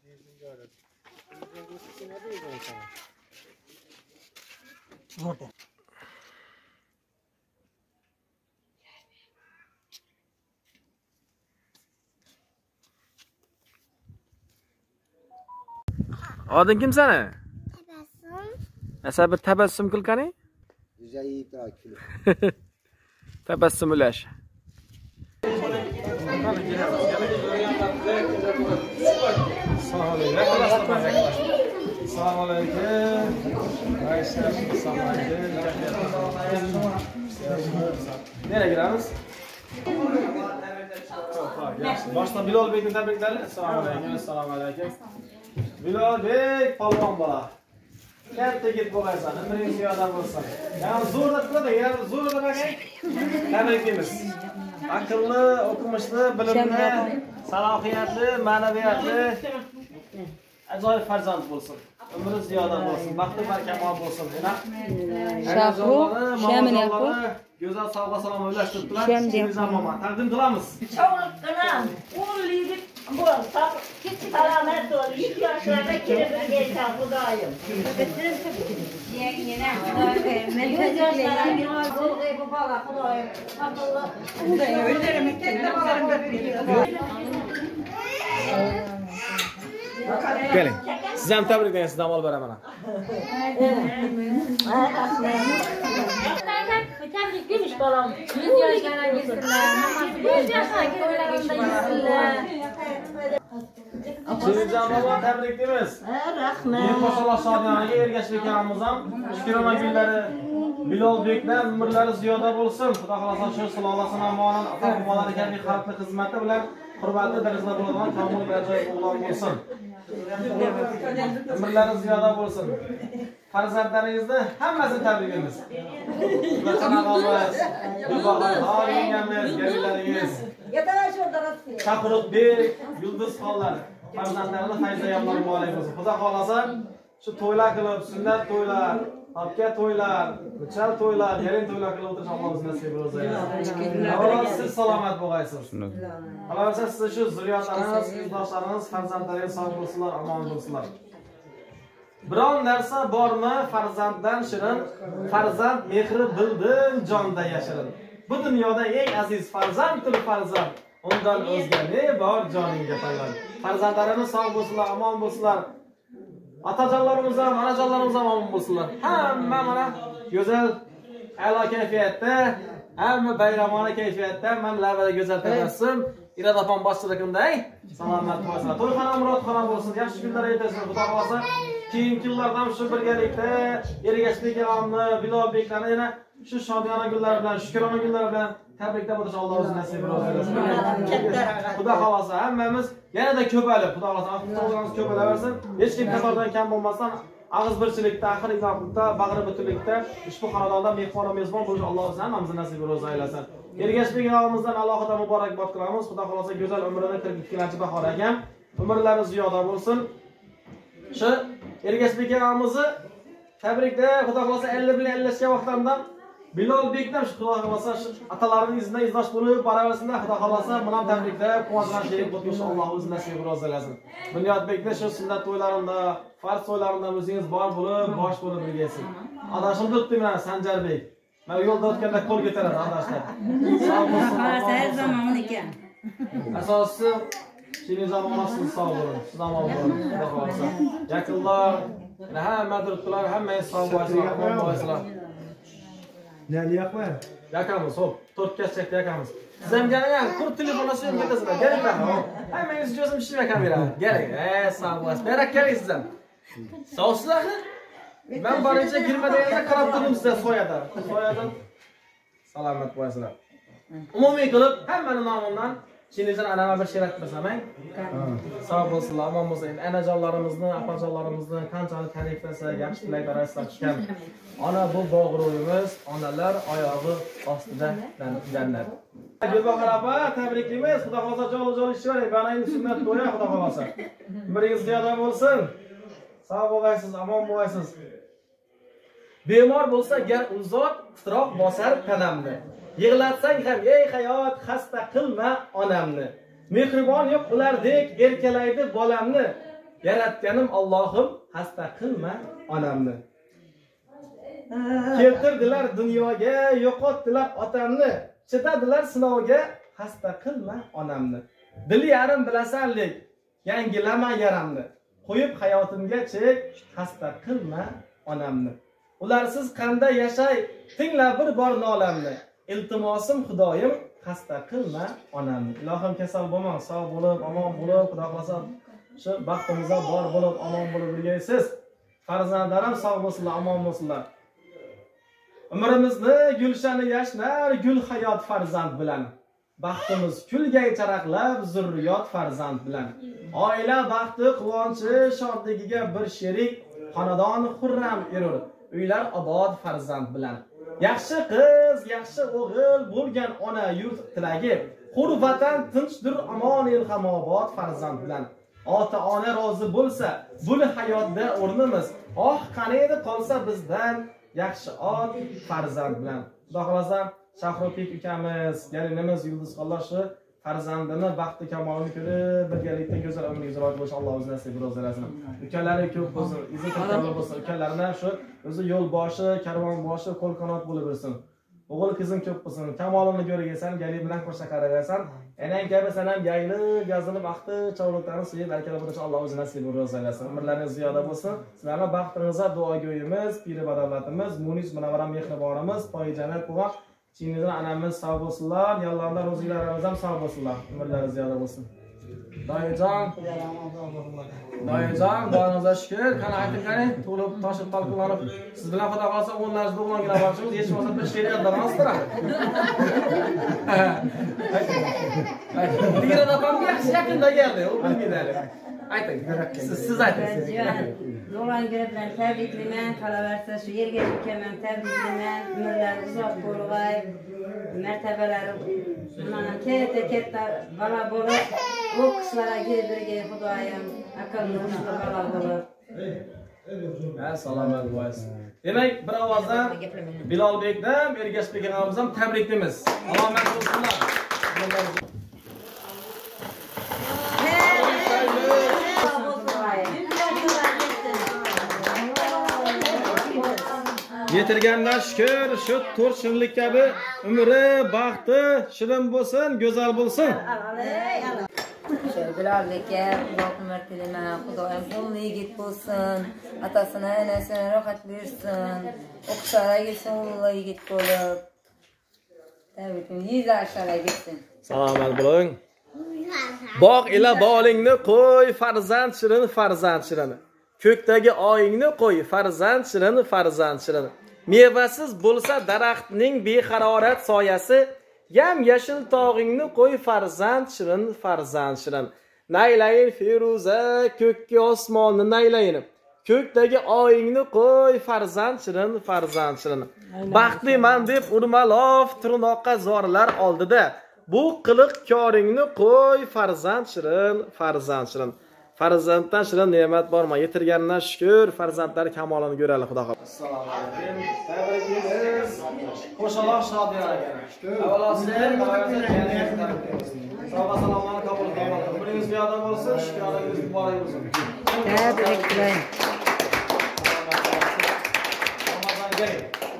Adın kim seni? Tabassum. Mesela bir tebessüm kıl kani? Rize'yi takip. Tebessüm ulaş. Nereye gireriz? Başta Bilal Bey'in tebrikleri. Assalamu alaikum. Bilal Bey, palvan bola. Katta git bo'laysan, umring ziyoda bo'lsin. Yani zo'rda qiladi, yani zo'rda bakay. Tabriklaymiz. Aqlli, o'qimishli, bilimli, salohiyatli, ma'naviyatli, ajoyib farzand bo'lsin. Umri ziyoda bo'lsin, baxti barkamol bo'lsin. Shahru, shamini yapib. Go'zal sog'lom salom o'ylashtiribdilar. Sizni zamoman taqdim qilamiz. Sog'liqqina, o'g'illik bo'lsa, salomat bo'l. 2 yoshlarda kelib kelgan Xudoyim. Yana Xudoyim, bu bola Xudoyim. Keling. Siz ham tabriklaysiz, sizdan olib beraman. Tebrik demiş balam. 100 yaşlarına girsinler. 100 yaşlarına girsinler. Sizdan baba tabriklaymiz. Rahmet. Qo'shaloq Shodiyoniga ergashib ekanimiz ham shukrona kunlari Bilol Bekdan umrlari ziyoda bo'lsin. Xudo xolasa shu sulolasi namonan ota-bobolar kabi xalqni xizmati bilan hurmatli darajada bo'ladigan komil ajoyib o'g'lon bo'lsin. Umrlari ziyoda bo'lsin. Farzandlaringizni hammasini tabriklaymiz. Qanaqamiz, Yubaxonlarimiz, galinlaringiz, Shahruxbek, Yulduzxonlar farzandlarini fayzayamlar muborak bo'lsin. Xudo xolasa shu to'ylar qilib, sunnat to'ylar, topga to'ylar, muchal to'ylar, yarim to'ylar qilib o'tirish Alloh nasib bo'lsin. Avvalo siz salomat bo'lg'aysiz. Qolaversa siz shu zurriyotlaringiz, yurtdoshlarimiz, farzandlaringiz sog' bo'lsinlar, omon bo'lsinlar. Biron narsa bormi farzanddan shirin, farzand mehri bildim jonda yashirin. Bu dunyoda eng aziz farzanddir farzand. Undan o'zga ne bor joningga payvand. Farzandlarimiz sog' bo'lsinlar, omon bo'lsinlar. Otajonlarimiz ham, onajonlarimiz ham omon bo'lsinlar. Hamma mana go'zal, a'lo kayfiyatda, hamma bayramona kayfiyatda, men lavada go'zal tabassum, irodapon boshchiligimda salomat bo'lsinlar. To'yxona murodxona bo'lsin, yaxshi kunlar yetkazsin. Xudo xolasa keyingi kunlarda ham shu birgalikda Ergashbek og'amni, Bilol Beklarni yana shu shodiyona kunlar bilan, shukrona kunlar bilan tabriklab o'tish Alloh o'zi nasib qilsin. Xudo xolasa hammamiz yanada ko'payib, Xudo xolasa avtobusimiz ko'payaversin. Hech kim qatordan kam bo'lmasdan og'iz birchilikda, axir vaqtda, bag'ri butunlikda ushbu xonadonda mehmon va mezbon bo'lish Alloh o'zi hammamizni nasib aylasin. Ergashbek og'amizdan alohida muborakbod qilamiz. Xudo xolasa go'zal umrini 42-bahor ekan, umrlari ziyoda bo'lsin. Shu Ergashbek og'amizni tabrikda Xudo xolasa 50 bilan 50 vaqtlardan Bilol Bekdan shu Xudo xolasa atalarining izidan izdosh bo'lib boraversinlar. Xudo xolasa bilan tabriklab, quvonchdan sherik bo'lib Alloh o'zi nasib qilsin. Bunyodbekni shu sunnat to'ylarida, farz to'ylarida o'zingiz bor bo'lib, bosh bo'lib birgasiz. Adashim o'tdi mana Sanjarbek. Men yo'lda o'tganda qo'l ko'taradi adashlar. Sog' bo'lsin. Har zamon ekan. Asosiysi Şimdi zamanlasınız sağ olun, sağ olun, Xudo xolasa. Yaqinlar, hamma turibdilar, hamma sog' bo'lsinlar, omon bo'lsinlar. Ne yapma? Yakamiz, hop, 4 kasakda yakamiz. Siz ham keling, qurib telefonlashib ham ketasizlar. Keling, hammangiz o'zim ishlab kamera. Keling, sog' bo'lasiz. Berak keling siz ham. Sog'sizlarmi? Men borincha girmadaganda qarab turdim sizlar soyada. Soyadan salomat bo'lasizlar. Umumiy qilib hammani nomidan Chinizdan anama bir she'r aytmasam, sog' bo'lsinlar, omon bo'lsin. Anajonlarimizni, opajonlarimizni qanchalik ta'riflasak, yaxshi tilaklar aytsak ekan. Ona bu bog'ro'yimiz, onalar oyog'i ostida jannat. Gulbahor opa, tabriklaymiz. Xudo xolasa joli ishlayvering. Bana endi sunnat to'ya, Xudo xolasa. Umringiz ziyoda bo'lsin. Sog' bo'lasiz, omon bo'lasiz. Bemor bo'lsa gar uzot, titroq bosar qadamni. Yig'latsang ham ey hayot, xasta qilma onamni. Mehribon yo'q ulardek erkalaydi bolamni. yaratganim Allohim xasta qilma onamni. Keltirdilar dunyoga, yo'qotdilar otamni. Chidadilar sinovga, xasta qilma onamni. Dili yarim bilasanlik, yangilama yaramni. Qo'yib hayotimga chek, xasta qilma onamni. Ularsiz qanday yashay, tingla bir bor nolamni. Iltimosim Xudoyim, xasta qilma onamni. Ilohim kasal bo'lmang, sog' bo'lib, omon bo'lib, Xudo xolasa shu baxtimizga bor bo'lib, omon bo'lib yurgaysiz. Farzandlarim sog' bo'lsinlar, omon bo'lsinlar. Umrimizni gulshani yashnar, gul hayot farzand bilan. Baxtimiz kulgay charaqlab, zurriyot farzand bilan. Oila baxti, quvonchi, shodligiga bir sherik, xonadon xurram erur, uylar obod farzand bilan. Yaxshi qiz, yaxshi o'g'il bo'lgan ona yurt tilagi, hur vatan tinchdir, amon el hamobod farzand bilan. Ota-ona rozi bo'lsa, bu hayotda o'rnimiz, qaniydi qolsa bizdan yaxshi ot farzand bilan. Xudo xolasa Shahropik ukamiz, galinimiz Yulduz xola farzandini baxti kamolini ko'rib, birgalikda go'zal umrga ziroat bo'lish Alloh o'zi nasib etsin. Ukalari ko'p bo'lsin, izi katta bo'lsin. Ukalaridan shu o'zi yo'l boshi, karvon boshi, qo'l qanot bo'lib o'rsin. O'g'il qizim ko'p bo'lsin. Kamolini ko'rgasan, gali bilan qo'shqa qaragasan, enang kabi sen ham yayli, gazilib axti, chavloqlarni suyib, barakalar bo'lish Alloh o'zi nasib etsin. Umrlaringiz ziyoda bo'lsin. Sizlarning baxtingizga duogo'yimiz, piri badavlatimiz, Munis munavvaram mehribonimiz, poyi jannat quvvat Çinizden anamiz sağ olsunlar, yallarlar o'zinglarimiz ham sağ olsunlar. Umrlari ziyoda bo'lsin. Doyajon, duoningizga shukr. Qani ayting qani, to'lib toshib qalqinlanib, siz bilan Xudo xolasa 10 o'g'longina borchimiz, hech bo'lmasa bir she'riyatdan olsizlar. Digirada opamga yaxshi yaqinda keldi, u bilmaydi. Ayting, siz ayting. Zo'ranglar bilan tabriklayman, qolaversa shu yerga yetkaman, tabriklayman. Umrlari uzoq bo'lg'ay, martabalari mana katta balo bo'lib, u qishlarga birga Xudoyim aqlli balo bo'lib. Salomat bo'lsin. Demak, bir ovozdan Bilolbekdan Ergashbek og'amiz ham tabriklaymiz. Salomat bo'lsinlar. Yetirganlar shukr, shu 4 shunlik kabi umri, baxti shirin bo'lsin, go'zal bo'lsin. Bilalbekka Alloh umr tilayman, Xudoyim qo'lni yigit bo'lsin, atasini, onasini rohat bersin, o'qishlariga gitsin, ulug' yigit bo'lib. Tabriklayman, 100 yoshlarga gitsin. Salomat bo'ling. Bog' ila bolingni qo'y, farzand shirin, farzand shirin. Ko'kdagi oyingni qo'y, farzand shirin, farzand shirin. Mevasiz bo'lsa daraxtning beharorat soyasi, yam yashil tog'ingni qo'y, farzand shirin, farzand shirin. Naylayin Feruza, ko'kka osmonni naylayin. Ko'kdagi oyingni qo'y, farzand shirin, farzand shirin. Baxtliman deb urmalof turnoqqa zorlar oldida, bu qiliq koringni qo'y, farzand shirin, farzand shirin. Farzanddan shirin ne'mat bormi? Yetirganidan shukr, farzandlar kamolini ko'raylik, Xudo xohlasa. Assalomu alaykum. Tabriklaymiz. Qo'shaloq Shodiya aka. Avvalo sizlar sog' salomatni qabul qiling. Umringiz ziyoda bo'lsin, shukroningiz muborak bo'lsin. Tabriklayman. Ramazon keling.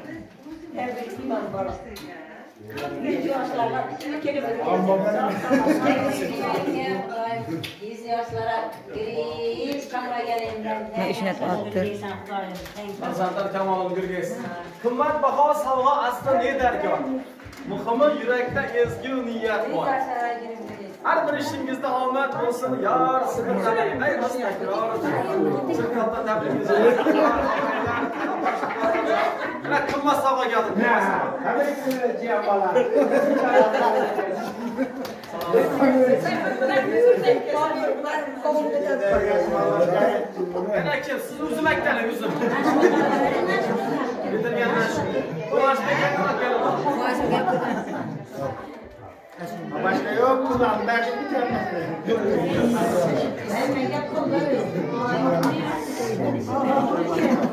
Farzandlar kamolini ko'rgaysiz. Qimmatbaho sovg'a asli ne darkor? Muhimi yurakda ezgu niyat bor. Har bir ishingizda omad bo'lsin, yor, sizni qalaydi, takror. Shirkatda tabriklaymiz. Mana qimmat sovg'a keldi. Tabriklaymiz, jiyan bola. Ana kim? Siz o'zim aytganim o'zim. Bitirgandan shu. Qo'shbek aka keldi. Başka yok mu lan? Ben şimdi